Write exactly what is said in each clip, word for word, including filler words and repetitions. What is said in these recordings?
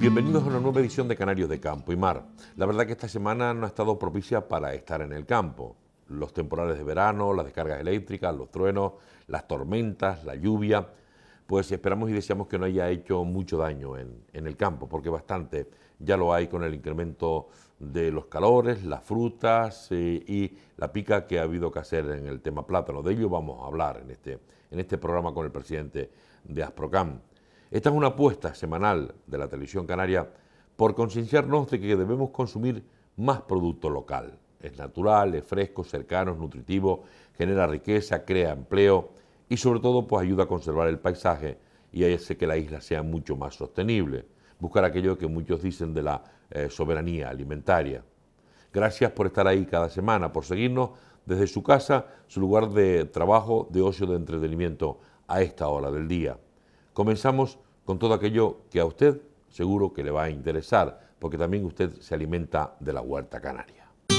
Bienvenidos a una nueva edición de Canarios de Campo y Mar. La verdad que esta semana no ha estado propicia para estar en el campo. Los temporales de verano, las descargas eléctricas, los truenos, las tormentas, la lluvia, pues esperamos y deseamos que no haya hecho mucho daño en, en el campo, porque bastante ya lo hay con el incremento de los calores, las frutas eh, y la pica que ha habido que hacer en el tema plátano. De ello vamos a hablar en este, en este programa con el presidente de Asprocam. Esta es una apuesta semanal de la televisión canaria por concienciarnos de que debemos consumir más producto local. Es natural, es fresco, cercano, es nutritivo, genera riqueza, crea empleo y sobre todo pues ayuda a conservar el paisaje y hace que la isla sea mucho más sostenible. Buscar aquello que muchos dicen de la eh, soberanía alimentaria. Gracias por estar ahí cada semana, por seguirnos desde su casa, su lugar de trabajo, de ocio, de entretenimiento a esta hora del día. Comenzamos con todo aquello que a usted seguro que le va a interesar, porque también usted se alimenta de la huerta canaria.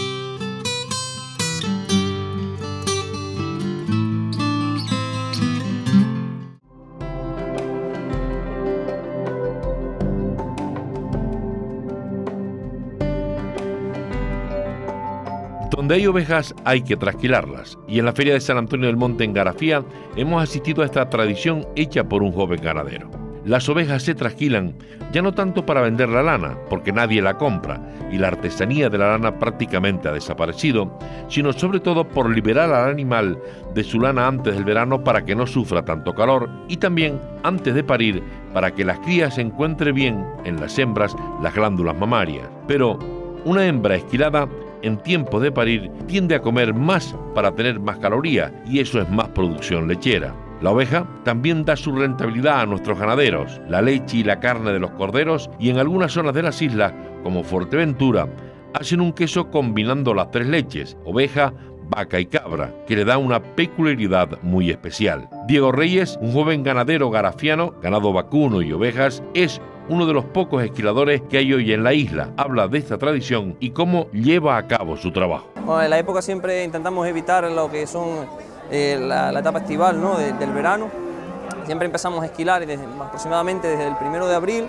Donde hay ovejas hay que trasquilarlas, y en la Feria de San Antonio del Monte en Garafía hemos asistido a esta tradición hecha por un joven ganadero. Las ovejas se trasquilan ya no tanto para vender la lana, porque nadie la compra, y la artesanía de la lana prácticamente ha desaparecido, sino sobre todo por liberar al animal de su lana antes del verano para que no sufra tanto calor, y también antes de parir para que las crías encuentren bien en las hembras las glándulas mamarias. Pero una hembra esquilada en tiempo de parir tiende a comer más para tener más calorías y eso es más producción lechera. La oveja también da su rentabilidad a nuestros ganaderos, la leche y la carne de los corderos y en algunas zonas de las islas, como Fuerteventura, hacen un queso combinando las tres leches, oveja, vaca y cabra, que le da una peculiaridad muy especial. Diego Reyes, un joven ganadero garafiano, ganado vacuno y ovejas, es uno de los pocos esquiladores que hay hoy en la isla. Habla de esta tradición y cómo lleva a cabo su trabajo. Bueno, en la época siempre intentamos evitar lo que son eh, la, la etapa estival, ¿no? de, del verano. Siempre empezamos a esquilar desde, aproximadamente desde el primero de abril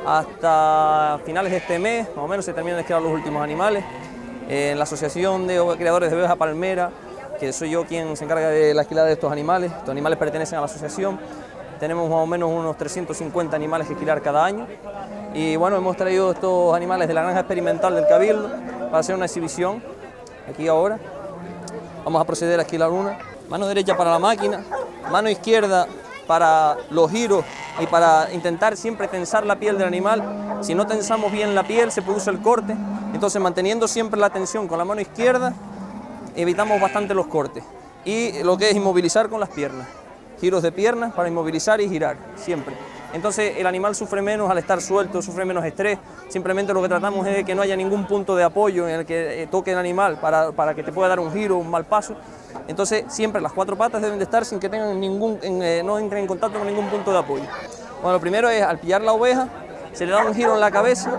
hasta finales de este mes, más o menos se terminan de esquilar los últimos animales. Eh, en la Asociación de Criadores de Oveja Palmera, que soy yo quien se encarga de la esquilada de estos animales, estos animales pertenecen a la asociación. Tenemos más o menos unos trescientos cincuenta animales que esquilar cada año y bueno, hemos traído estos animales de la granja experimental del Cabildo para hacer una exhibición aquí ahora. Vamos a proceder a esquilar una. Mano derecha para la máquina, mano izquierda para los giros y para intentar siempre tensar la piel del animal. Si no tensamos bien la piel se produce el corte, entonces manteniendo siempre la tensión con la mano izquierda evitamos bastante los cortes. Y lo que es inmovilizar con las piernas. Giros de piernas para inmovilizar y girar, siempre. Entonces el animal sufre menos al estar suelto, sufre menos estrés. Simplemente lo que tratamos es de que no haya ningún punto de apoyo en el que toque el animal para, para que te pueda dar un giro, un mal paso. Entonces siempre las cuatro patas deben de estar sin que tengan ningún, en, eh, no entren en contacto con ningún punto de apoyo. Bueno, lo primero es al pillar la oveja, se le da un giro en la cabeza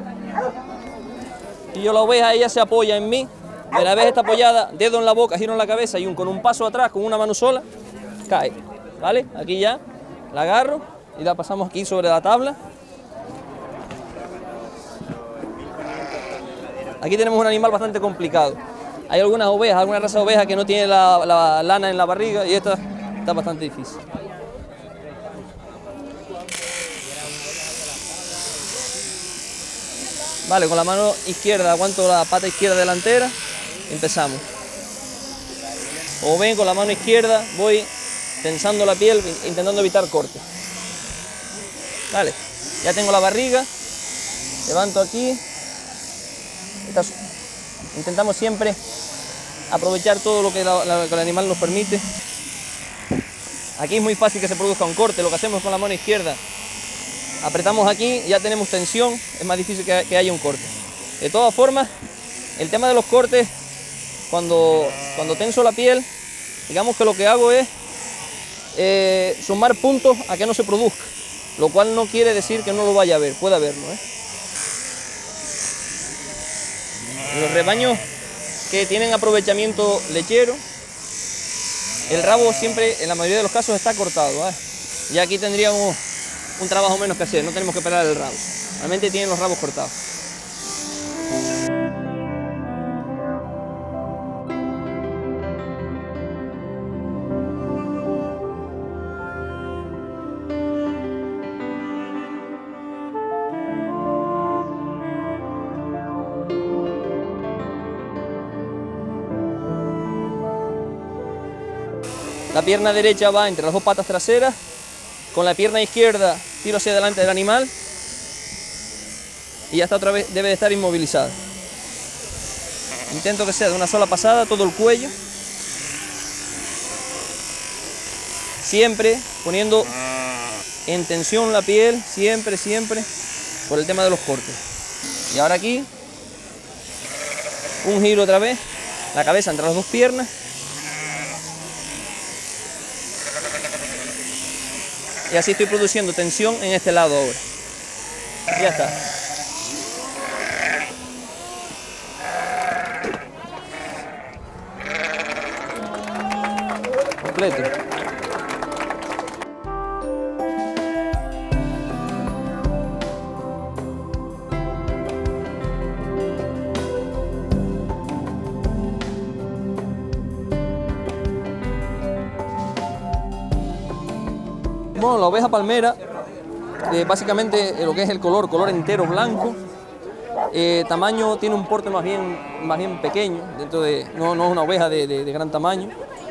y yo la oveja, ella se apoya en mí. Una vez está apoyada, dedo en la boca, giro en la cabeza y un, con un paso atrás, con una mano sola, cae. ¿Vale? Aquí ya la agarro y la pasamos aquí sobre la tabla. Aquí tenemos un animal bastante complicado. Hay algunas ovejas, alguna raza de ovejas que no tiene la, la lana en la barriga y esta está bastante difícil. Vale, con la mano izquierda aguanto la pata izquierda delantera, empezamos. Como ven, con la mano izquierda voy tensando la piel, intentando evitar cortes. Vale, ya tengo la barriga, levanto aquí. Estas, intentamos siempre aprovechar todo lo que, la, la, que el animal nos permite. Aquí es muy fácil que se produzca un corte, lo que hacemos con la mano izquierda. Apretamos aquí, ya tenemos tensión, es más difícil que, que haya un corte. De todas formas, el tema de los cortes, cuando, cuando tenso la piel, digamos que lo que hago es Eh, sumar puntos a que no se produzca, lo cual no quiere decir que no lo vaya a ver, puede haberlo. ¿eh? Los rebaños que tienen aprovechamiento lechero, el rabo siempre, en la mayoría de los casos, está cortado. ¿eh? Y aquí tendríamos un trabajo menos que hacer, no tenemos que pelar el rabo. realmente tienen los rabos cortados. La pierna derecha va entre las dos patas traseras, con la pierna izquierda tiro hacia adelante del animal y ya está otra vez, debe de estar inmovilizada. Intento que sea de una sola pasada todo el cuello, siempre poniendo en tensión la piel, siempre, siempre, por el tema de los cortes. Y ahora aquí, un giro otra vez, la cabeza entre las dos piernas. Y así estoy produciendo tensión en este lado ahora. Ya está. Completo. Bueno, la oveja palmera, eh, básicamente eh, lo que es el color, color entero blanco, eh, tamaño tiene un porte más bien, más bien pequeño, dentro de, no, no es una oveja de, de, de gran tamaño.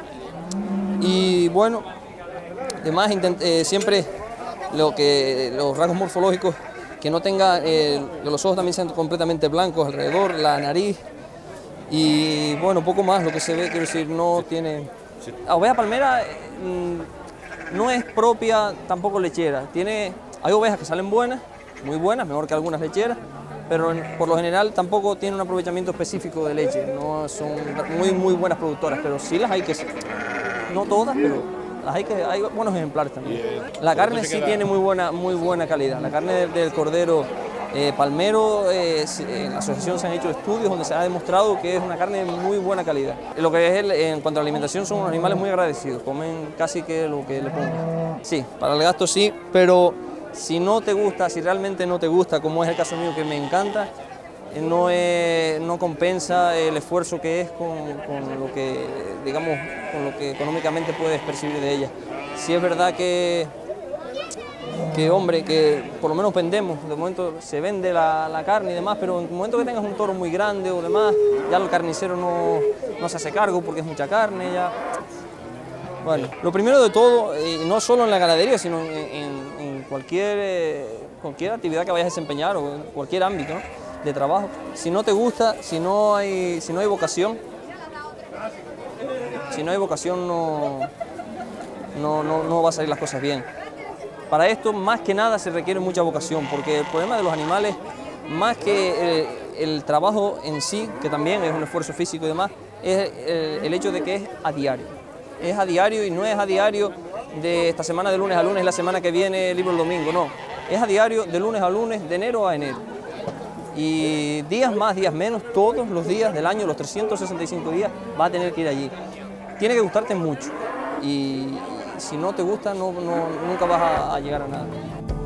Y bueno, además eh, siempre lo que, los rasgos morfológicos, que no tenga, eh, que los ojos también sean completamente blancos alrededor, la nariz y bueno, poco más lo que se ve, quiero decir, no tiene... La oveja palmera... Eh, no es propia tampoco lechera, tiene, hay ovejas que salen buenas, muy buenas, mejor que algunas lecheras, pero en, por lo general tampoco tienen un aprovechamiento específico de leche, no son muy muy buenas productoras, pero sí las hay que, no todas, pero las hay que, hay buenos ejemplares también. La carne sí tiene muy buena, muy buena calidad, la carne del, del cordero eh, palmero, eh, en la asociación se han hecho estudios donde se ha demostrado que es una carne de muy buena calidad. Lo que es el, en cuanto a la alimentación son unos animales muy agradecidos, comen casi que lo que le pongan. Sí, para el gasto sí, pero si no te gusta, si realmente no te gusta, como es el caso mío que me encanta, no, es, no compensa el esfuerzo que es con, con lo que, digamos, con lo que económicamente puedes percibir de ella. Sí es verdad que que hombre, que por lo menos vendemos, de momento se vende la, la carne y demás, pero en el momento que tengas un toro muy grande o demás, ya el carnicero no, no se hace cargo porque es mucha carne, ya... Bueno, lo primero de todo, y no solo en la ganadería, sino en, en, en cualquier, eh, cualquier actividad que vayas a desempeñar o en cualquier ámbito, ¿no?, de trabajo, si no te gusta, si no hay, si no hay vocación, si no hay vocación no, no, no, no va a salir las cosas bien. Para esto, más que nada, se requiere mucha vocación, porque el problema de los animales, más que el, el trabajo en sí, que también es un esfuerzo físico y demás, es el, el hecho de que es a diario. Es a diario y no es a diario de esta semana de lunes a lunes, la semana que viene libro el domingo, no. Es a diario de lunes a lunes, de enero a enero. Y días más, días menos, todos los días del año, los trescientos sesenta y cinco días, vas a tener que ir allí. Tiene que gustarte mucho. Y, si no te gusta, no, no, nunca vas a, a llegar a nada.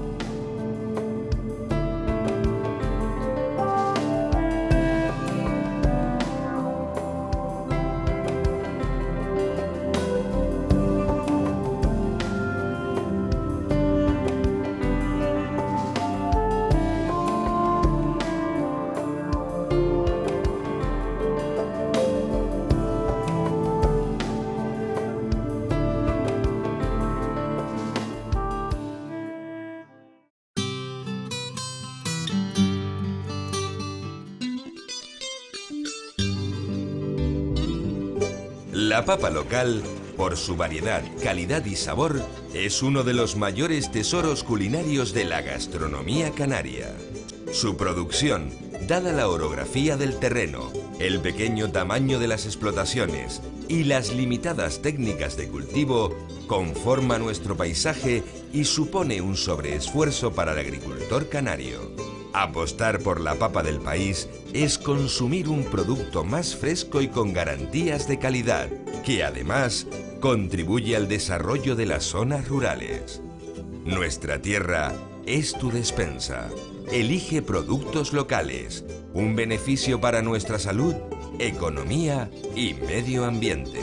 La papa local, por su variedad, calidad y sabor, es uno de los mayores tesoros culinarios de la gastronomía canaria. Su producción, dada la orografía del terreno, el pequeño tamaño de las explotaciones y las limitadas técnicas de cultivo, conforma nuestro paisaje y supone un sobreesfuerzo para el agricultor canario. Apostar por la papa del país es consumir un producto más fresco y con garantías de calidad, que además contribuye al desarrollo de las zonas rurales. Nuestra tierra es tu despensa. elige productos locales. Un beneficio para nuestra salud, economía y medio ambiente.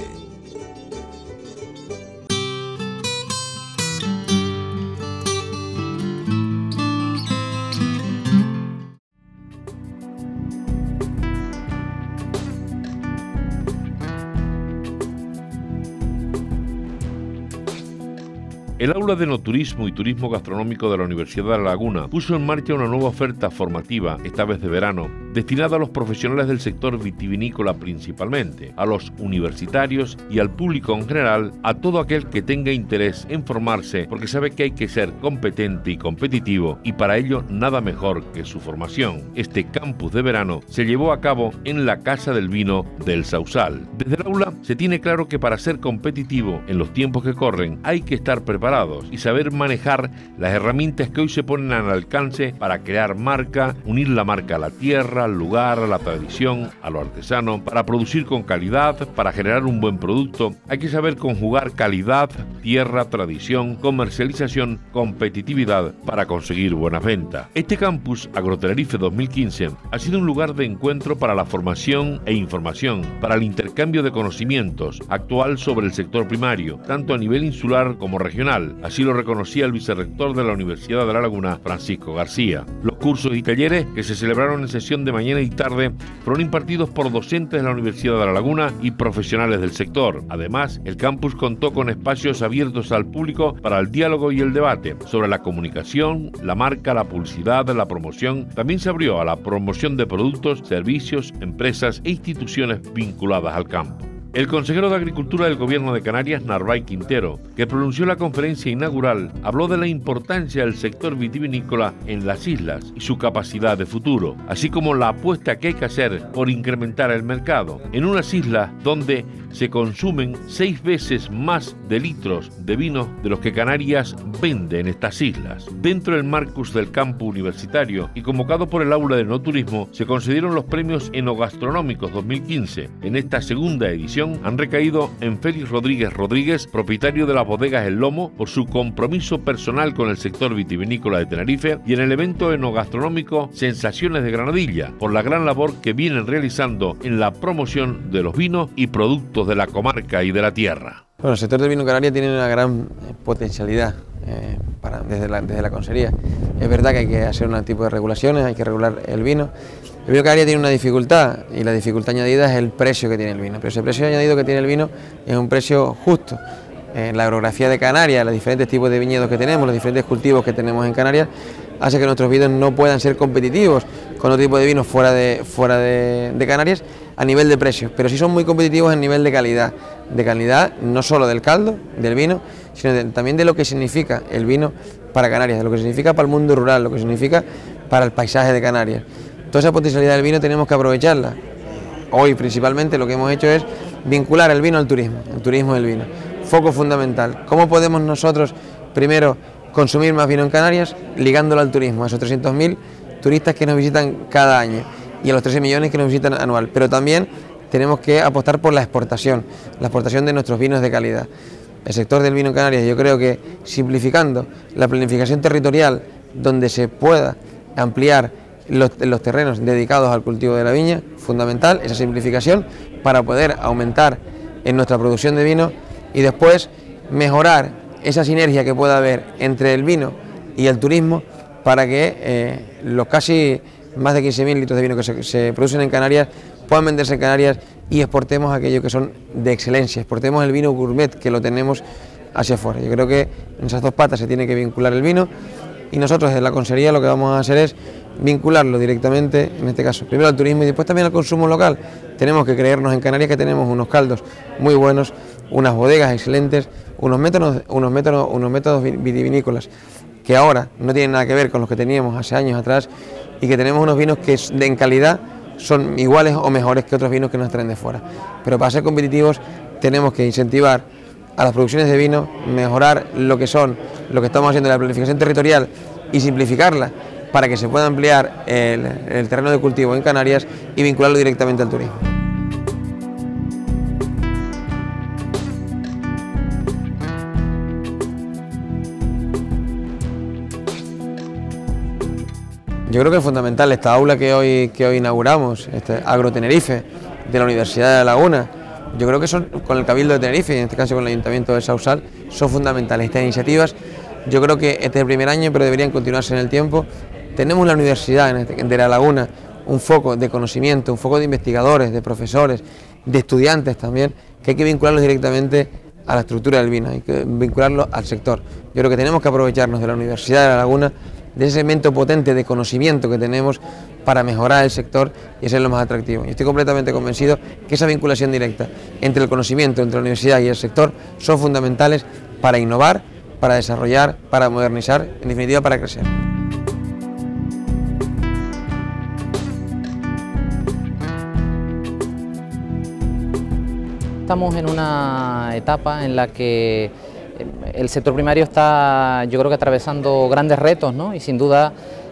El Aula de Enoturismo y Turismo Gastronómico de la Universidad de La Laguna puso en marcha una nueva oferta formativa, esta vez de verano, destinada a los profesionales del sector vitivinícola principalmente, a los universitarios y al público en general, a todo aquel que tenga interés en formarse porque sabe que hay que ser competente y competitivo y para ello nada mejor que su formación. Este campus de verano se llevó a cabo en la Casa del Vino del Sausal. Desde el aula se tiene claro que para ser competitivo en los tiempos que corren hay que estar preparado y saber manejar las herramientas que hoy se ponen al alcance para crear marca, unir la marca a la tierra, al lugar, a la tradición, a lo artesano, para producir con calidad, para generar un buen producto. Hay que saber conjugar calidad, tierra, tradición, comercialización, competitividad para conseguir buenas ventas. Este campus Agrotenerife dos mil quince ha sido un lugar de encuentro para la formación e información, para el intercambio de conocimientos actual sobre el sector primario, tanto a nivel insular como regional. Así lo reconocía el vicerrector de la Universidad de La Laguna, Francisco García. Los cursos y talleres que se celebraron en sesión de mañana y tarde fueron impartidos por docentes de la Universidad de La Laguna y profesionales del sector. Además, el campus contó con espacios abiertos al público para el diálogo y el debate sobre la comunicación, la marca, la publicidad, la promoción. También se abrió a la promoción de productos, servicios, empresas e instituciones vinculadas al campo. El consejero de Agricultura del Gobierno de Canarias, Narváez Quintero, que pronunció la conferencia inaugural, habló de la importancia del sector vitivinícola en las islas y su capacidad de futuro, así como la apuesta que hay que hacer por incrementar el mercado en unas islas donde se consumen seis veces más de litros de vino de los que Canarias vende en estas islas. Dentro del marcus del campo universitario y convocado por el Aula de Enoturismo, se concedieron los premios Enogastronómicos dos mil quince. En esta segunda edición han recaído en Félix Rodríguez Rodríguez, propietario de las bodegas El Lomo, por su compromiso personal con el sector vitivinícola de Tenerife, y en el evento enogastronómico Sensaciones de Granadilla, por la gran labor que vienen realizando en la promoción de los vinos y productos de la comarca y de la tierra. Bueno, el sector del vino canario tiene una gran potencialidad eh, para, desde, la, desde la conserjería. Es verdad que hay que hacer un tipo de regulaciones, hay que regular el vino. El vino canario tiene una dificultad y la dificultad añadida es el precio que tiene el vino. Pero ese precio añadido que tiene el vino es un precio justo. En la orografía de Canarias, los diferentes tipos de viñedos que tenemos, los diferentes cultivos que tenemos en Canarias, hace que nuestros vinos no puedan ser competitivos con otro tipo de vinos fuera de, fuera de, de Canarias a nivel de precios, pero sí son muy competitivos a nivel de calidad, de calidad no solo del caldo, del vino, sino de, también de lo que significa el vino para Canarias, de lo que significa para el mundo rural, lo que significa para el paisaje de Canarias. Toda esa potencialidad del vino tenemos que aprovecharla. Hoy principalmente lo que hemos hecho es vincular el vino al turismo, el turismo del vino, foco fundamental. ¿Cómo podemos nosotros primero consumir más vino en Canarias ligándolo al turismo, a esos trescientos mil turistas que nos visitan cada año y a los trece millones que nos visitan anual? Pero también tenemos que apostar por la exportación, la exportación de nuestros vinos de calidad. El sector del vino en Canarias, yo creo que simplificando la planificación territorial donde se pueda ampliar los, los terrenos dedicados al cultivo de la viña, fundamental esa simplificación para poder aumentar en nuestra producción de vino y después mejorar esa sinergia que pueda haber entre el vino y el turismo para que eh, los casi más de quince mil litros de vino que se, se producen en Canarias puedan venderse en Canarias y exportemos aquello que son de excelencia, exportemos el vino gourmet que lo tenemos hacia afuera. Yo creo que en esas dos patas se tiene que vincular el vino y nosotros desde la conserjería lo que vamos a hacer es vincularlo directamente, en este caso, primero al turismo y después también al consumo local. Tenemos que creernos en Canarias que tenemos unos caldos muy buenos, unas bodegas excelentes, unos métodos, unos métodos, unos métodos vitivinícolas que ahora no tienen nada que ver con los que teníamos hace años atrás y que tenemos unos vinos que en calidad son iguales o mejores que otros vinos que nos traen de fuera. Pero para ser competitivos tenemos que incentivar a las producciones de vino, mejorar lo que son, lo que estamos haciendo en la planificación territorial y simplificarla para que se pueda ampliar el, el terreno de cultivo en Canarias y vincularlo directamente al turismo. Yo creo que es fundamental esta aula que hoy, que hoy inauguramos, este Agro Tenerife, de la Universidad de La Laguna. Yo creo que son, con el Cabildo de Tenerife, y en este caso con el Ayuntamiento de Sausal, son fundamentales estas iniciativas. Yo creo que este es el primer año, pero deberían continuarse en el tiempo. Tenemos la Universidad de La Laguna, un foco de conocimiento, un foco de investigadores, de profesores, de estudiantes también, que hay que vincularlos directamente a la estructura del vino, hay que vincularlo al sector. Yo creo que tenemos que aprovecharnos de la Universidad de La Laguna, de ese elemento potente de conocimiento que tenemos para mejorar el sector y hacerlo más atractivo. Y estoy completamente convencido que esa vinculación directa entre el conocimiento, entre la universidad y el sector son fundamentales para innovar, para desarrollar, para modernizar, en definitiva para crecer. Estamos en una etapa en la que el sector primario está, yo creo que atravesando grandes retos, ¿no? Y sin duda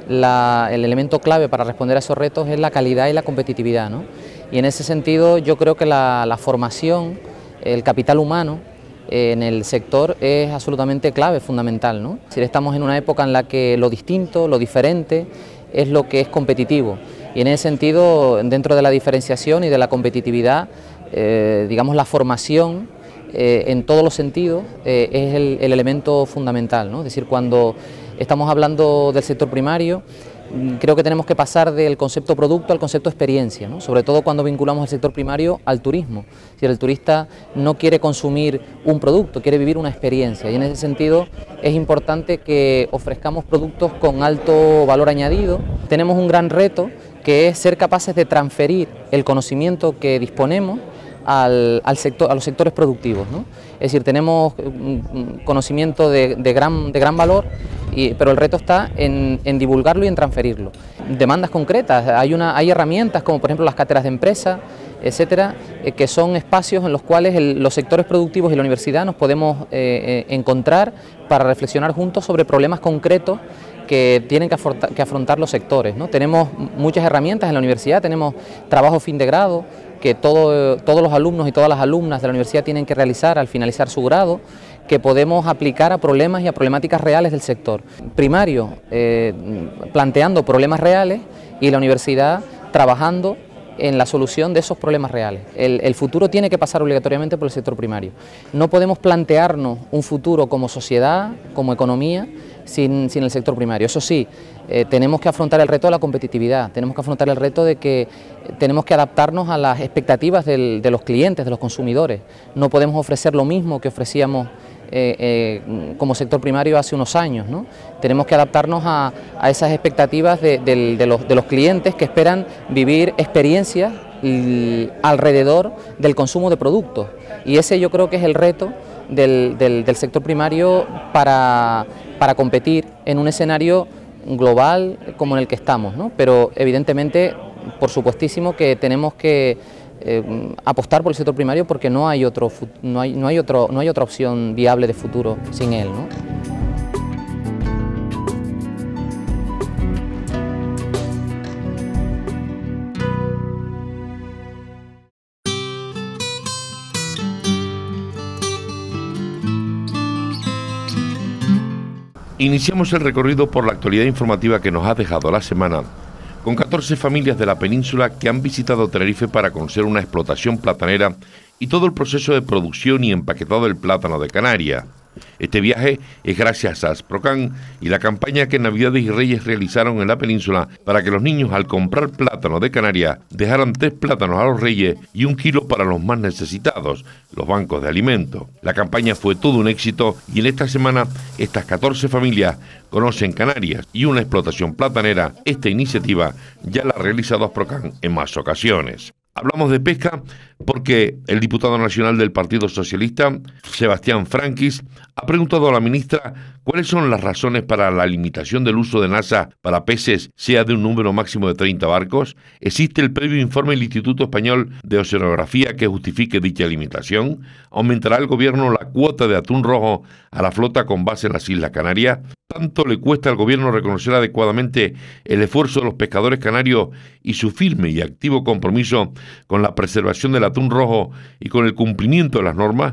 la, el elemento clave para responder a esos retos es la calidad y la competitividad, ¿no? Y en ese sentido yo creo que la, la formación, el capital humano eh, en el sector es absolutamente clave, fundamental, ¿no? Es decir, estamos en una época en la que lo distinto, lo diferente es lo que es competitivo, y en ese sentido, dentro de la diferenciación y de la competitividad, eh, digamos la formación Eh, en todos los sentidos eh, es el, el elemento fundamental, ¿no? Es decir, cuando estamos hablando del sector primario, creo que tenemos que pasar del concepto producto al concepto experiencia, ¿no? Sobre todo cuando vinculamos el sector primario al turismo. Es decir, el turista no quiere consumir un producto, quiere vivir una experiencia, y en ese sentido es importante que ofrezcamos productos con alto valor añadido. Tenemos un gran reto, que es ser capaces de transferir el conocimiento que disponemos Al, al sector, a los sectores productivos, ¿no? Es decir, tenemos un conocimiento de, de, gran, de gran valor, y, pero el reto está en, en divulgarlo y en transferirlo. Demandas concretas, hay, una, hay herramientas como por ejemplo las cátedras de empresa, etcétera, eh, que son espacios en los cuales el, los sectores productivos y la universidad nos podemos eh, eh, encontrar para reflexionar juntos sobre problemas concretos que tienen que afrontar, que afrontar los sectores, ¿no? Tenemos muchas herramientas en la universidad, tenemos trabajo fin de grado, que todo, todos los alumnos y todas las alumnas de la universidad tienen que realizar al finalizar su grado, que podemos aplicar a problemas y a problemáticas reales del sector. Primario, eh, planteando problemas reales, y la universidad trabajando en la solución de esos problemas reales. El, el futuro tiene que pasar obligatoriamente por el sector primario. No podemos plantearnos un futuro como sociedad, como economía, sin, sin el sector primario. Eso sí, eh, tenemos que afrontar el reto de la competitividad, tenemos que afrontar el reto de que tenemos que adaptarnos a las expectativas del, de los clientes, de los consumidores. No podemos ofrecer lo mismo que ofrecíamos eh, eh, como sector primario hace unos años, ¿no? Tenemos que adaptarnos a, a esas expectativas de, de, de, los, de los clientes que esperan vivir experiencias alrededor del consumo de productos, y ese yo creo que es el reto del, del, del sector primario para, para competir en un escenario global como en el que estamos, ¿no? Pero evidentemente, por supuestísimo que tenemos que eh, apostar por el sector primario, porque no hay, otro, no, hay, no, hay otro, no hay otra opción viable de futuro sin él, ¿no? Iniciamos el recorrido por la actualidad informativa que nos ha dejado la semana, con catorce familias de la península que han visitado Tenerife para conocer una explotación platanera y todo el proceso de producción y empaquetado del plátano de Canarias. Este viaje es gracias a Asprocan y la campaña que Navidades y Reyes realizaron en la península para que los niños, al comprar plátano de Canarias, dejaran tres plátanos a los Reyes y un kilo para los más necesitados, los bancos de alimentos. La campaña fue todo un éxito, y en esta semana estas catorce familias conocen Canarias y una explotación platanera. Esta iniciativa ya la ha realizado Asprocan en más ocasiones. Hablamos de pesca porque el diputado nacional del Partido Socialista, Sebastián Franquis, ha preguntado a la ministra cuáles son las razones para la limitación del uso de NASA para peces, sea de un número máximo de treinta barcos. ¿Existe el previo informe del Instituto Español de Oceanografía que justifique dicha limitación? ¿Aumentará el gobierno la cuota de atún rojo a la flota con base en las Islas Canarias? ¿Tanto le cuesta al gobierno reconocer adecuadamente el esfuerzo de los pescadores canarios y su firme y activo compromiso con la preservación del atún rojo y con el cumplimiento de las normas?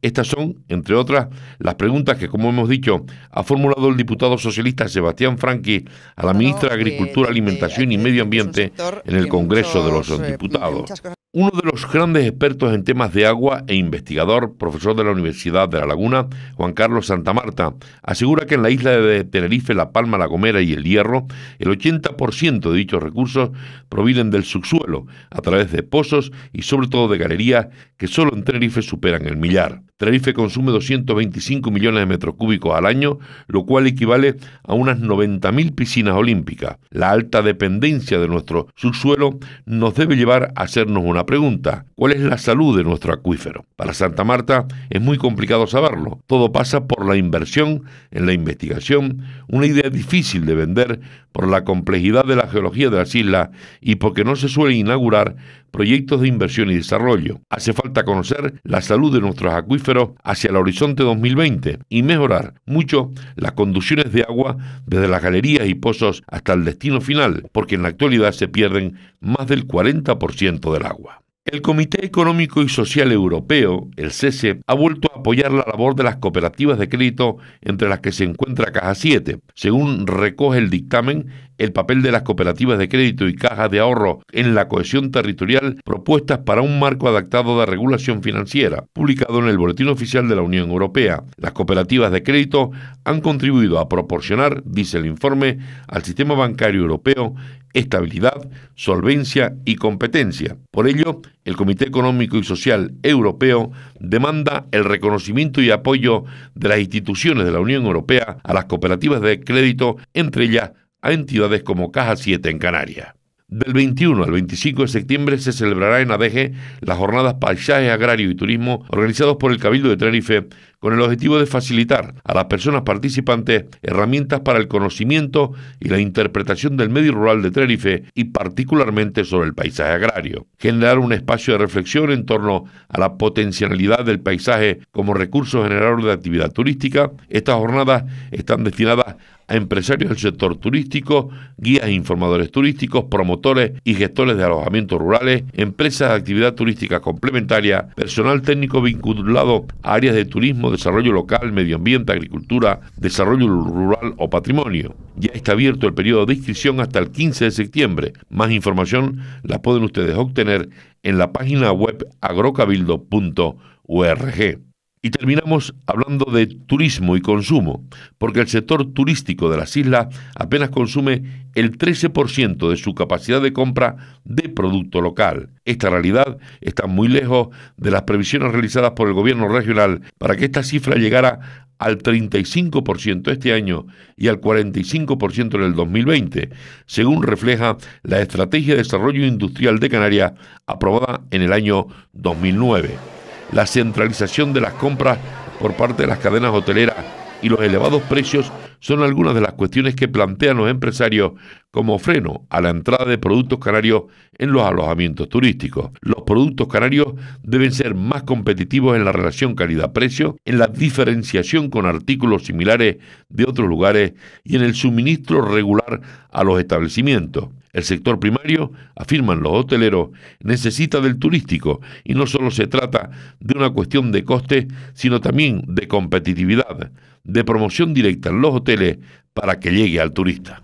Estas son, entre otras, las preguntas que, como hemos dicho, ha formulado el diputado socialista Sebastián Franqui a la ministra de Agricultura, Alimentación y Medio Ambiente en el Congreso de los Diputados. Uno de los grandes expertos en temas de agua e investigador, profesor de la Universidad de La Laguna, Juan Carlos Santamarta, asegura que en la isla de Tenerife, La Palma, La Gomera y El Hierro, el ochenta por ciento de dichos recursos provienen del subsuelo, a través de pozos y sobre todo de galerías que solo en Tenerife superan el millar. Tenerife consume doscientos veinticinco millones de metros cúbicos al año, lo cual equivale a unas noventa mil piscinas olímpicas. La alta dependencia de nuestro subsuelo nos debe llevar a hacernos una pregunta: ¿cuál es la salud de nuestro acuífero? Para Santamarta es muy complicado saberlo. Todo pasa por la inversión en la investigación, una idea difícil de vender por la complejidad de la geología de las islas y porque no se suelen inaugurar proyectos de inversión y desarrollo. Hace falta conocer la salud de nuestros acuíferos hacia el horizonte dos mil veinte y mejorar mucho las conducciones de agua desde las galerías y pozos hasta el destino final, porque en la actualidad se pierden más del cuarenta por ciento del agua. El Comité Económico y Social Europeo, el C E S E, ha vuelto a apoyar la labor de las cooperativas de crédito, entre las que se encuentra Caja siete. Según recoge el dictamen, el papel de las cooperativas de crédito y cajas de ahorro en la cohesión territorial, propuestas para un marco adaptado de regulación financiera, publicado en el Boletín Oficial de la Unión Europea. Las cooperativas de crédito han contribuido a proporcionar, dice el informe, al sistema bancario europeo estabilidad, solvencia y competencia. Por ello, el Comité Económico y Social Europeo demanda el reconocimiento y apoyo de las instituciones de la Unión Europea a las cooperativas de crédito, entre ellas a entidades como Caja siete en Canarias. Del veintiuno al veinticinco de septiembre se celebrará en Adeje las jornadas Paisaje Agrario y Turismo organizados por el Cabildo de Tenerife, con el objetivo de facilitar a las personas participantes herramientas para el conocimiento y la interpretación del medio rural de Tenerife y particularmente sobre el paisaje agrario. Generar un espacio de reflexión en torno a la potencialidad del paisaje como recurso generador de actividad turística. Estas jornadas están destinadas a empresarios del sector turístico, guías e informadores turísticos, promotores y gestores de alojamientos rurales, empresas de actividad turística complementaria, personal técnico vinculado a áreas de turismo, desarrollo local, medio ambiente, agricultura, desarrollo rural o patrimonio. Ya está abierto el periodo de inscripción hasta el quince de septiembre. Más información la pueden ustedes obtener en la página web agrocabildo punto org. Y terminamos hablando de turismo y consumo, porque el sector turístico de las islas apenas consume el trece por ciento de su capacidad de compra de producto local. Esta realidad está muy lejos de las previsiones realizadas por el gobierno regional para que esta cifra llegara al treinta y cinco por ciento este año y al cuarenta y cinco por ciento en el dos mil veinte, según refleja la Estrategia de Desarrollo Industrial de Canarias aprobada en el año dos mil nueve. La centralización de las compras por parte de las cadenas hoteleras y los elevados precios son algunas de las cuestiones que plantean los empresarios como freno a la entrada de productos canarios en los alojamientos turísticos. Los productos canarios deben ser más competitivos en la relación calidad-precio, en la diferenciación con artículos similares de otros lugares y en el suministro regular a los establecimientos. El sector primario, afirman los hoteleros, necesita del turístico y no solo se trata de una cuestión de coste, sino también de competitividad, de promoción directa en los hoteles para que llegue al turista.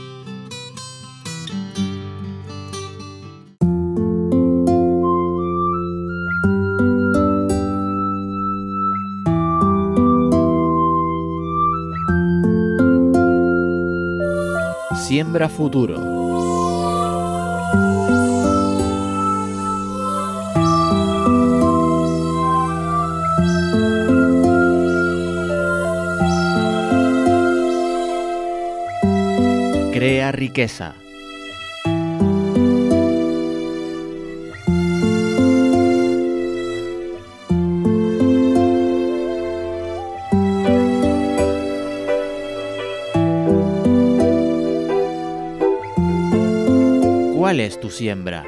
Siembra futuro. Crea riqueza. ¿Cuál es tu siembra?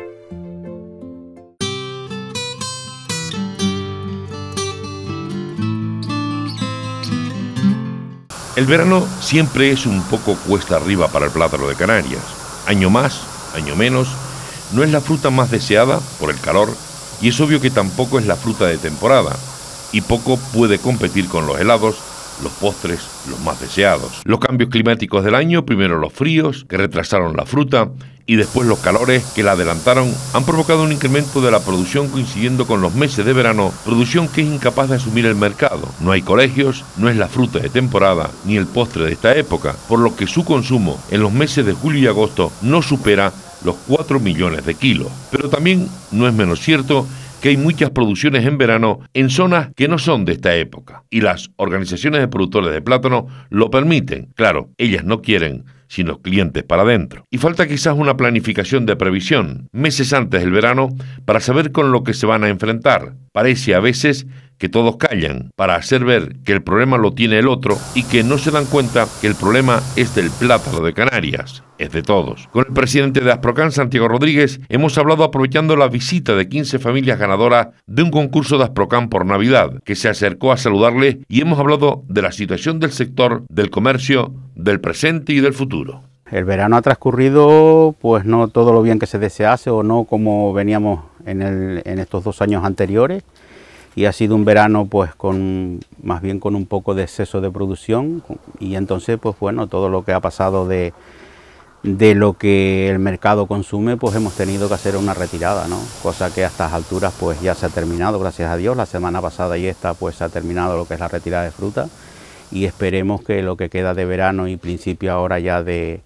El verano siempre es un poco cuesta arriba para el plátano de Canarias. Año más, año menos, no es la fruta más deseada por el calor y es obvio que tampoco es la fruta de temporada. y poco puede competir con los helados, los postres, los más deseados. Los cambios climáticos del año, primero los fríos, que retrasaron la fruta, y después los calores, que la adelantaron, han provocado un incremento de la producción coincidiendo con los meses de verano, producción que es incapaz de asumir el mercado. No hay colegios, no es la fruta de temporada, ni el postre de esta época, por lo que su consumo en los meses de julio y agosto no supera los cuatro millones de kilos. Pero también no es menos cierto que hay muchas producciones en verano en zonas que no son de esta época, y las organizaciones de productores de plátano lo permiten. Claro, ellas no quieren sino clientes para adentro. Y falta quizás una planificación de previsión, meses antes del verano, para saber con lo que se van a enfrentar. Parece a veces que todos callan para hacer ver que el problema lo tiene el otro y que no se dan cuenta que el problema es del plátano de Canarias, es de todos. Con el presidente de Asprocan, Santiago Rodríguez, hemos hablado aprovechando la visita de quince familias ganadoras de un concurso de Asprocan por Navidad, que se acercó a saludarle, y hemos hablado de la situación del sector, del comercio, del presente y del futuro. El verano ha transcurrido pues no todo lo bien que se desease o no como veníamos en, el, en estos dos años anteriores, y ha sido un verano pues con más bien con un poco de exceso de producción, y entonces pues bueno, todo lo que ha pasado de, de lo que el mercado consume, pues hemos tenido que hacer una retirada, ¿no? Cosa que a estas alturas pues ya se ha terminado, gracias a Dios. La semana pasada y esta pues se ha terminado lo que es la retirada de fruta, y esperemos que lo que queda de verano y principio ahora ya de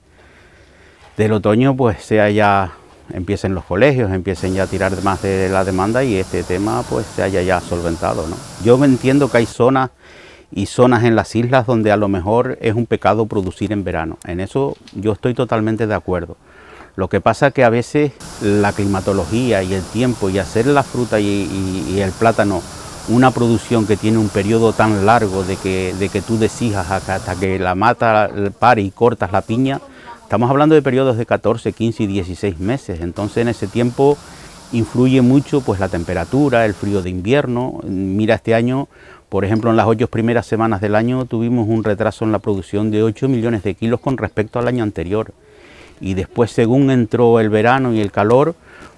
del otoño pues sea ya, empiecen los colegios, empiecen ya a tirar más de la demanda y este tema pues se haya ya solventado, ¿no? Yo entiendo que hay zonas y zonas en las islas donde a lo mejor es un pecado producir en verano. En eso yo estoy totalmente de acuerdo. Lo que pasa es que a veces la climatología y el tiempo y hacer la fruta y, y, y el plátano una producción que tiene un periodo tan largo de que, de que tú desijas hasta que la mata pare y cortas la piña, estamos hablando de periodos de catorce, quince y dieciséis meses. Entonces en ese tiempo influye mucho pues la temperatura, el frío de invierno. Mira, este año, por ejemplo, en las ocho primeras semanas del año tuvimos un retraso en la producción de ocho millones de kilos con respecto al año anterior. Y después, según entró el verano y el calor,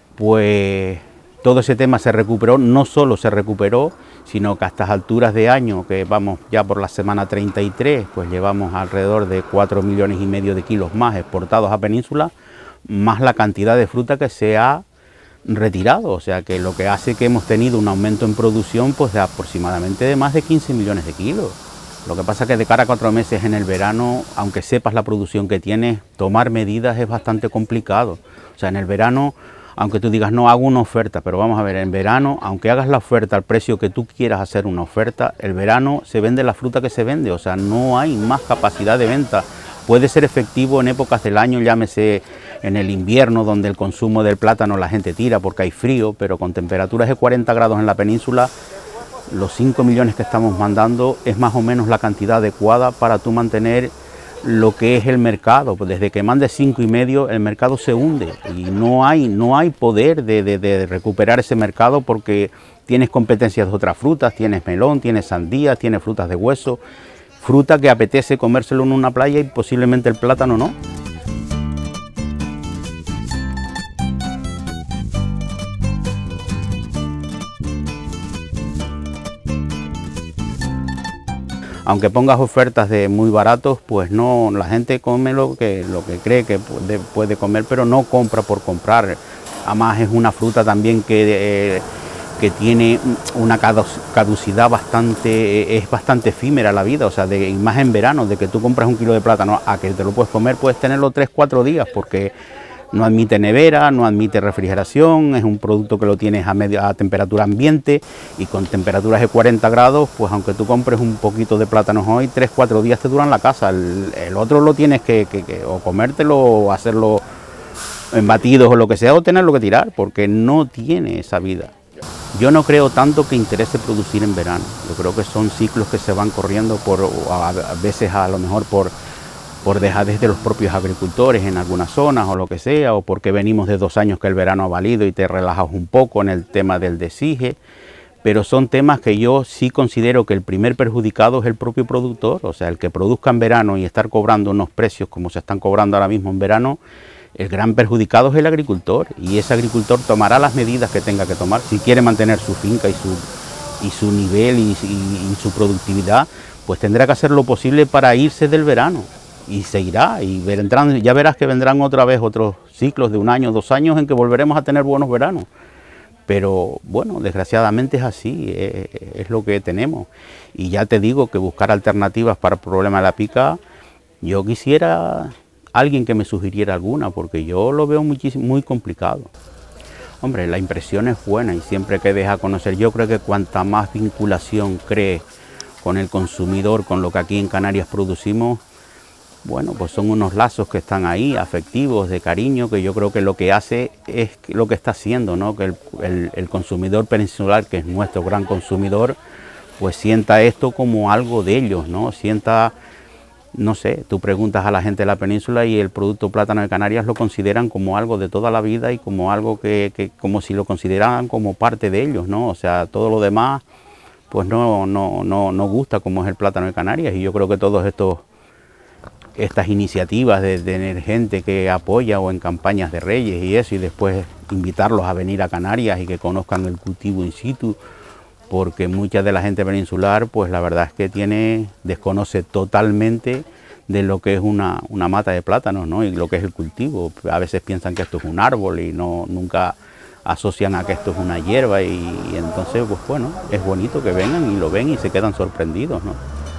pues todo ese tema se recuperó. No solo se recuperó, sino que a estas alturas de año, que vamos ya por la semana treinta y tres, pues llevamos alrededor de cuatro millones y medio de kilos más exportados a Península, más la cantidad de fruta que se ha retirado. O sea que lo que hace que hemos tenido un aumento en producción pues de aproximadamente de más de quince millones de kilos. Lo que pasa es que de cara a cuatro meses en el verano, aunque sepas la producción que tienes, tomar medidas es bastante complicado. O sea, en el verano, aunque tú digas, no, hago una oferta, pero vamos a ver, en verano, aunque hagas la oferta al precio que tú quieras hacer una oferta, el verano se vende la fruta que se vende, o sea, no hay más capacidad de venta. Puede ser efectivo en épocas del año, llámese en el invierno, donde el consumo del plátano la gente tira porque hay frío, pero con temperaturas de cuarenta grados en la península, los cinco millones que estamos mandando es más o menos la cantidad adecuada para tú mantener lo que es el mercado. Pues desde que mandes cinco y medio el mercado se hunde y no hay, no hay poder de, de, de recuperar ese mercado porque tienes competencias de otras frutas, tienes melón, tienes sandía, tienes frutas de hueso, fruta que apetece comérselo en una playa y posiblemente el plátano no. Aunque pongas ofertas de muy baratos, pues no, la gente come lo que, lo que cree que puede, puede comer, pero no compra por comprar. Además es una fruta también que, eh, que tiene una caducidad bastante, es bastante efímera la vida, o sea, de, y más en verano, de que tú compras un kilo de plátano a que te lo puedes comer, puedes tenerlo tres, cuatro días, porque no admite nevera, no admite refrigeración, es un producto que lo tienes a, media, a temperatura ambiente y con temperaturas de cuarenta grados, pues aunque tú compres un poquito de plátanos hoy, tres, cuatro días te duran la casa. El, el otro lo tienes que, que, que o comértelo o hacerlo en batidos o lo que sea, o tenerlo que tirar, porque no tiene esa vida. Yo no creo tanto que interese producir en verano, yo creo que son ciclos que se van corriendo por, a, a veces a lo mejor por... por dejadez de los propios agricultores en algunas zonas o lo que sea, o porque venimos de dos años que el verano ha valido y te relajas un poco en el tema del desije, pero son temas que yo sí considero que el primer perjudicado es el propio productor, o sea, el que produzca en verano y estar cobrando unos precios como se están cobrando ahora mismo en verano, el gran perjudicado es el agricultor, y ese agricultor tomará las medidas que tenga que tomar si quiere mantener su finca y su, y su nivel y, y, y su productividad, pues tendrá que hacer lo posible para irse del verano. Y seguirá, y vendrán, ya verás que vendrán otra vez otros ciclos de un año, dos años en que volveremos a tener buenos veranos. Pero bueno, desgraciadamente es así, es, es lo que tenemos. Y ya te digo que buscar alternativas para el problema de la pica, yo quisiera alguien que me sugiriera alguna, porque yo lo veo muy, muy complicado. Hombre, la impresión es buena y siempre que deja conocer, yo creo que cuanta más vinculación cree con el consumidor, con lo que aquí en Canarias producimos, bueno, pues son unos lazos que están ahí, afectivos, de cariño, que yo creo que lo que hace es lo que está haciendo, ¿no? Que el, el, el consumidor peninsular, que es nuestro gran consumidor, pues sienta esto como algo de ellos, ¿no? Sienta, no sé, tú preguntas a la gente de la península y el producto plátano de Canarias lo consideran como algo de toda la vida y como algo que, que como si lo consideraran como parte de ellos, ¿no? O sea, todo lo demás, pues no, no, no, no gusta como es el plátano de Canarias, y yo creo que todos estos estas iniciativas de tener gente que apoya o en campañas de Reyes y eso, y después invitarlos a venir a Canarias y que conozcan el cultivo in situ, porque mucha de la gente peninsular, pues la verdad es que tiene, desconoce totalmente de lo que es una, una mata de plátanos, ¿no? Y lo que es el cultivo. A veces piensan que esto es un árbol y no, nunca asocian a que esto es una hierba, y, y entonces, pues bueno, es bonito que vengan y lo ven y se quedan sorprendidos, ¿no?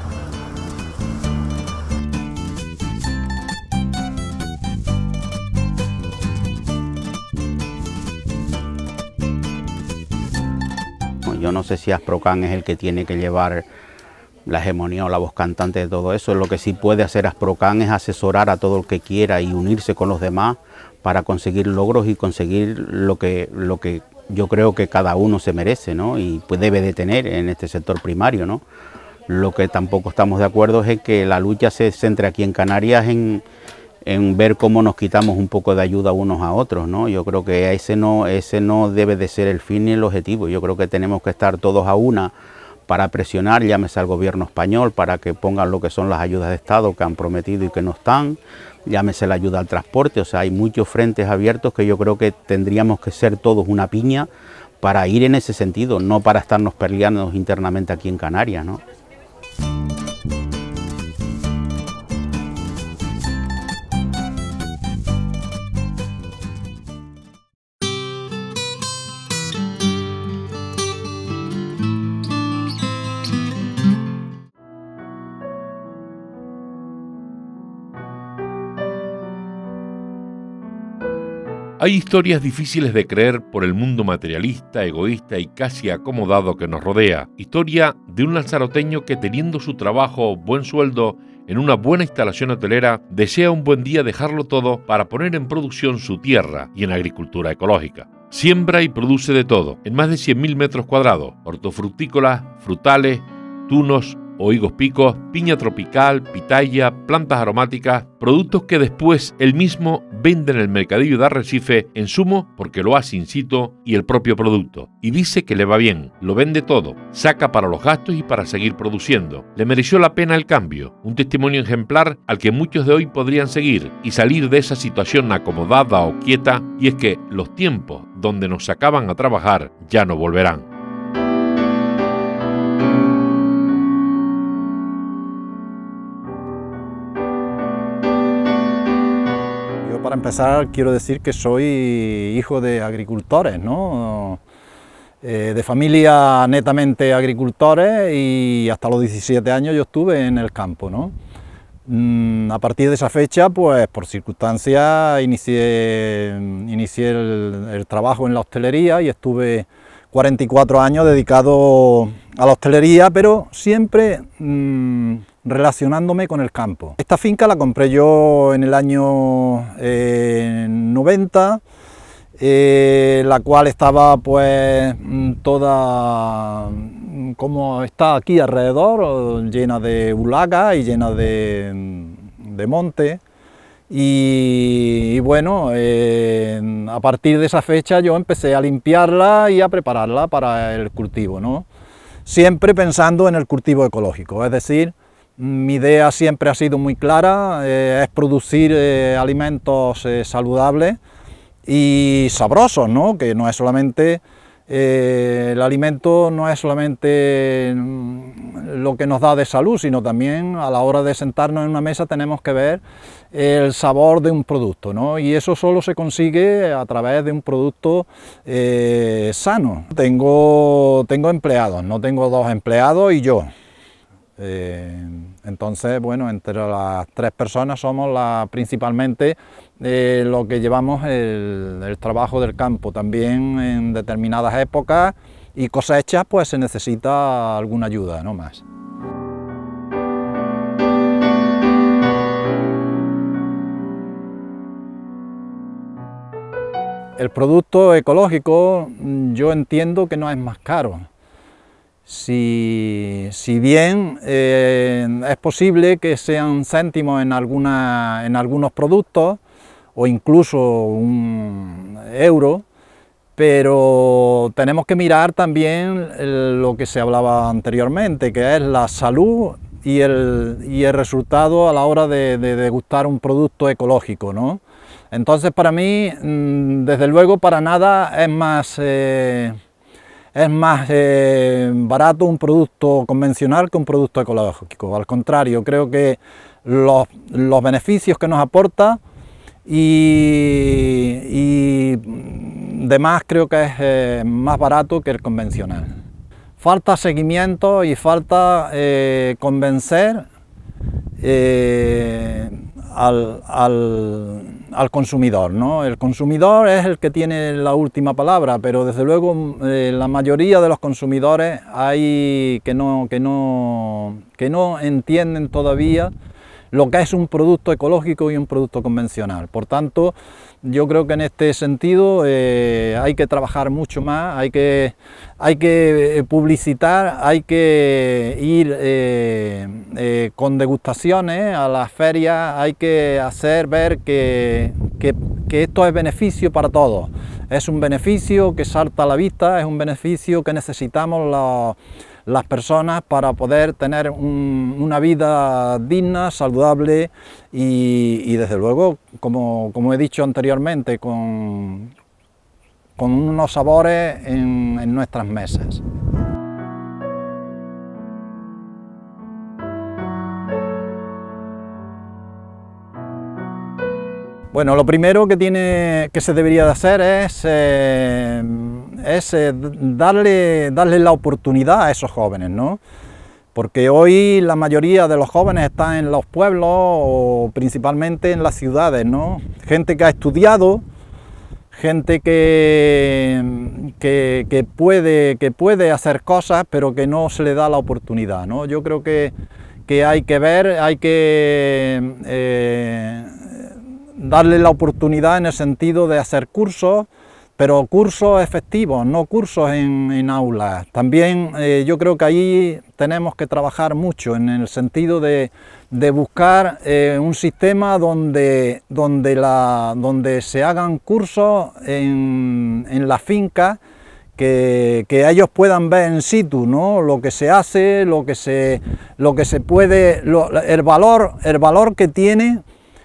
Yo no sé si Asprocan es el que tiene que llevar la hegemonía o la voz cantante de todo eso. Lo que sí puede hacer Asprocan es asesorar a todo el que quiera y unirse con los demás para conseguir logros y conseguir lo que, lo que yo creo que cada uno se merece, ¿no? Y pues debe de tener en este sector primario, ¿no? Lo que tampoco estamos de acuerdo es que la lucha se centre aquí en Canarias en, en ver cómo nos quitamos un poco de ayuda unos a otros, ¿no? Yo creo que ese no, ese no debe de ser el fin ni el objetivo. Yo creo que tenemos que estar todos a una para presionar, llámese al gobierno español, para que pongan lo que son las ayudas de Estado que han prometido y que no están, llámese la ayuda al transporte. O sea, hay muchos frentes abiertos que yo creo que tendríamos que ser todos una piña para ir en ese sentido, no para estarnos peleando internamente aquí en Canarias, ¿no? Hay historias difíciles de creer por el mundo materialista, egoísta y casi acomodado que nos rodea. Historia de un lanzaroteño que, teniendo su trabajo, buen sueldo, en una buena instalación hotelera, desea un buen día dejarlo todo para poner en producción su tierra y en agricultura ecológica. Siembra y produce de todo, en más de cien mil metros cuadrados, hortofrutícolas, frutales, tunos o higos picos, piña tropical, pitaya, plantas aromáticas, productos que después él mismo vende en el mercadillo de Arrecife, en sumo porque lo hace in situ y el propio producto. Y dice que le va bien, lo vende todo, saca para los gastos y para seguir produciendo. Le mereció la pena el cambio, un testimonio ejemplar al que muchos de hoy podrían seguir y salir de esa situación acomodada o quieta, y es que los tiempos donde nos sacaban a trabajar ya no volverán. Para empezar, quiero decir que soy hijo de agricultores, ¿no? Eh, de familia netamente agricultores, y hasta los diecisiete años yo estuve en el campo, ¿no? Mm, a partir de esa fecha, pues por circunstancias, inicié, inicié el, el trabajo en la hostelería y estuve cuarenta y cuatro años dedicado a la hostelería, pero siempre mmm, relacionándome con el campo. Esta finca la compré yo en el año eh, noventa, eh, la cual estaba pues toda como está aquí alrededor, llena de hulagas y llena de, de monte. Y, y bueno, eh, a partir de esa fecha yo empecé a limpiarla y a prepararla para el cultivo, ¿no? Siempre pensando en el cultivo ecológico, es decir, mi idea siempre ha sido muy clara, eh, es producir eh, alimentos eh, saludables y sabrosos, ¿no? Que no es solamente eh, el alimento no es solamente lo que nos da de salud, sino también a la hora de sentarnos en una mesa tenemos que ver el sabor de un producto, ¿no? Y eso solo se consigue a través de un producto eh, sano. Tengo, tengo empleados, no tengo dos empleados y yo. Eh, entonces, bueno, entre las tres personas somos la, principalmente eh, lo que llevamos el, el trabajo del campo. También en determinadas épocas y cosechas pues se necesita alguna ayuda, no más. El producto ecológico yo entiendo que no es más caro. Si, si bien eh, es posible que sean céntimos en, alguna, en algunos productos o incluso un euro, pero tenemos que mirar también el, lo que se hablaba anteriormente, que es la salud y el, y el resultado a la hora de, de degustar un producto ecológico, ¿no? Entonces, para mí, desde luego, para nada es más... Eh, Es más eh, barato un producto convencional que un producto ecológico. Al contrario, creo que los, los beneficios que nos aporta y, y demás creo que es eh, más barato que el convencional. Falta seguimiento y falta eh, convencer eh, al, al, al consumidor, ¿no? El consumidor es el que tiene la última palabra, pero desde luego eh, la mayoría de los consumidores hay que no, que, no, que no entienden todavía lo que es un producto ecológico y un producto convencional. Por tanto, yo creo que en este sentido eh, hay que trabajar mucho más, hay que, hay que publicitar, hay que ir eh, eh, con degustaciones a las ferias, hay que hacer ver que, que, que esto es beneficio para todos. Es un beneficio que salta a la vista, es un beneficio que necesitamos los, las personas para poder tener un, una vida digna, saludable y, y desde luego, como, como he dicho anteriormente, con, con unos sabores en, en nuestras mesas. Bueno, lo primero que, tiene, que se debería de hacer es, eh, es eh, darle, darle la oportunidad a esos jóvenes, ¿no? Porque hoy la mayoría de los jóvenes están en los pueblos o principalmente en las ciudades, ¿no? Gente que ha estudiado, gente que, que, que, puede, que puede hacer cosas pero que no se le da la oportunidad, ¿no? Yo creo que, que hay que ver, hay que... Eh, darle la oportunidad en el sentido de hacer cursos, pero cursos efectivos, no cursos en, en aulas. También eh, yo creo que ahí tenemos que trabajar mucho en el sentido de, de buscar eh, un sistema donde, donde, la, donde se hagan cursos en, en la finca, que, que ellos puedan ver in situ, ¿no? Lo que se hace, lo que se, lo que se puede, lo, el, valor, el valor que tiene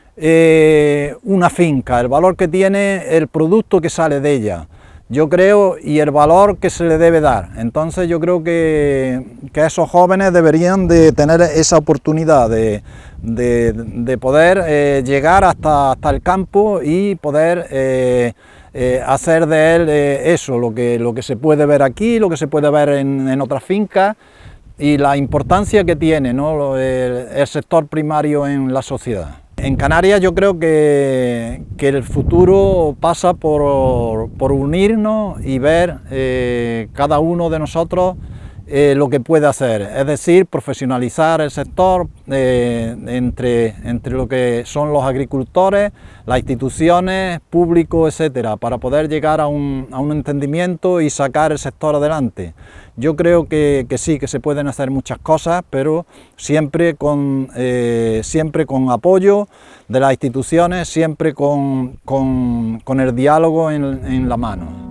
Eh, una finca, el valor que tiene el producto que sale de ella, yo creo, y el valor que se le debe dar. Entonces yo creo que, que esos jóvenes deberían de tener esa oportunidad de, de, de poder eh, llegar hasta, hasta el campo y poder eh, eh, hacer de él eh, eso, lo que, lo que se puede ver aquí, lo que se puede ver en, en otras fincas y la importancia que tiene, ¿no? el, el sector primario en la sociedad. En Canarias yo creo que, que el futuro pasa por, por unirnos y ver eh, cada uno de nosotros eh, lo que puede hacer, es decir, profesionalizar el sector eh, entre, entre lo que son los agricultores, las instituciones, público, etcétera, para poder llegar a un, a un entendimiento y sacar el sector adelante. Yo creo que, que sí, que se pueden hacer muchas cosas, pero siempre con, eh, siempre con apoyo de las instituciones, siempre con, con, con el diálogo en, en la mano.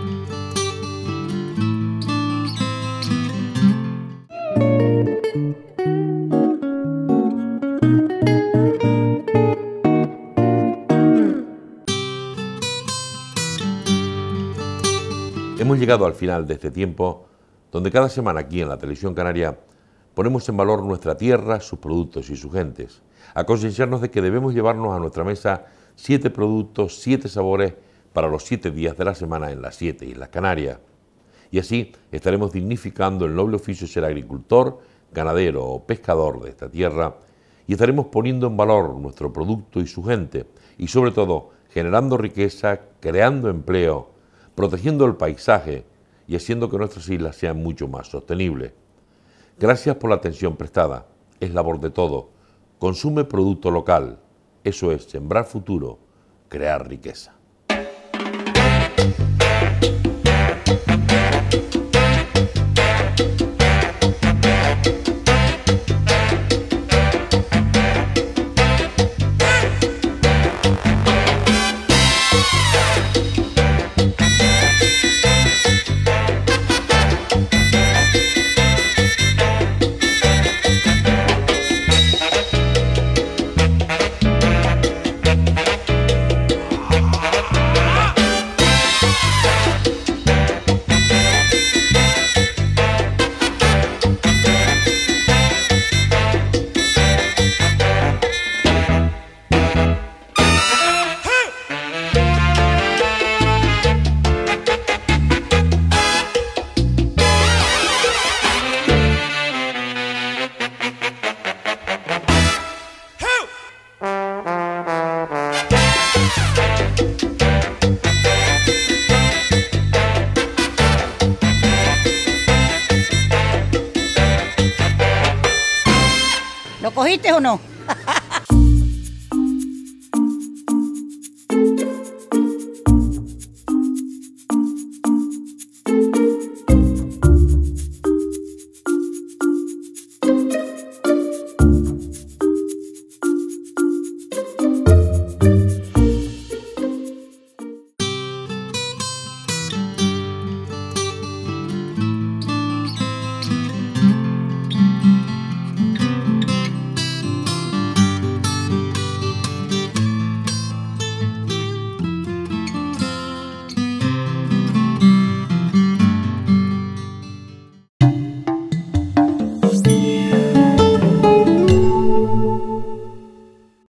Thank you. Hemos llegado al final de este tiempo donde cada semana aquí en la Televisión Canaria ponemos en valor nuestra tierra, sus productos y sus gentes, a concienciarnos de que debemos llevarnos a nuestra mesa siete productos, siete sabores para los siete días de la semana en las siete Islas Canarias. Y así estaremos dignificando el noble oficio de ser agricultor, ganadero o pescador de esta tierra y estaremos poniendo en valor nuestro producto y su gente y sobre todo generando riqueza, creando empleo, protegiendo el paisaje y haciendo que nuestras islas sean mucho más sostenibles. Gracias por la atención prestada. Es labor de todo. Consume producto local. Eso es sembrar futuro, crear riqueza. ¿Lo cogiste o no?